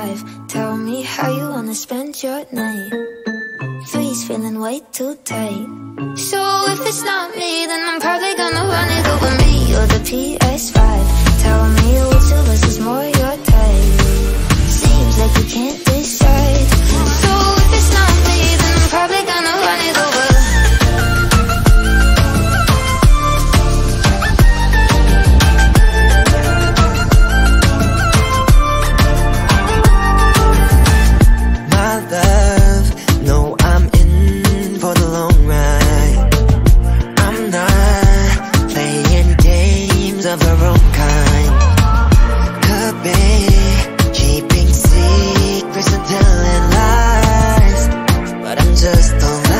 PS5. Tell me how you wanna spend your night. Three's feeling way too tight. So if it's not me, then I'm probably gonna run it over me or the PS5. Tell me which of us is more your type. Seems like you can't decide. So if it's not me, then I'm probably gonna run it over. Of her own kind. Could be keeping secrets and telling lies, but I'm just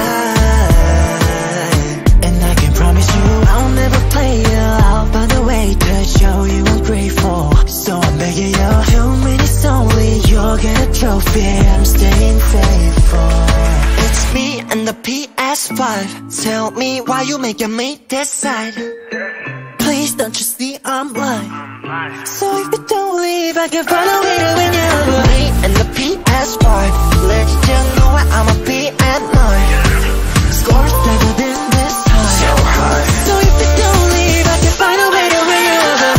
alive. And I can promise you I'll never play you out by the way to show you I'm grateful. So I'm begging you, 2 minutes only, you'll get a trophy. I'm staying faithful. It's me and the PS5. Tell me why you making me decide. Please don't you see I'm lying? So if you don't leave, I can find a way to win you over. Me and the PS5, let you know where I'ma be at night. Scores better than this time. So high. So if you don't leave, I can find a way to win you over.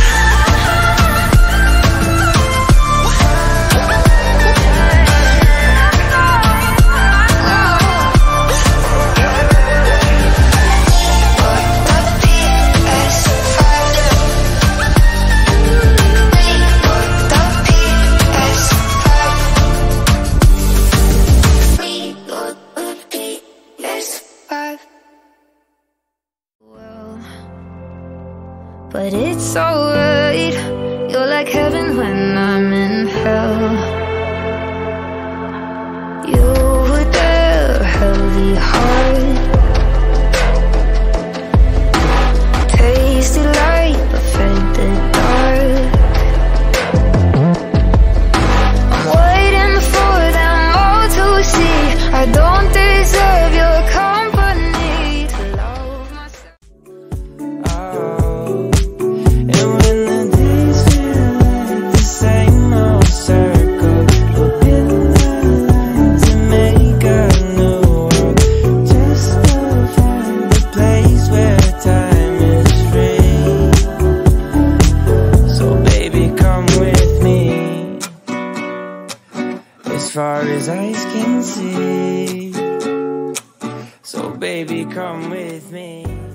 But it's alright, you're like heaven when I'm in hell. You were there, held the heart. Tasted light, but fed the dark. I'm waiting for them all to see I don't deserve your company to love myself. As far as eyes can see. So baby, come with me.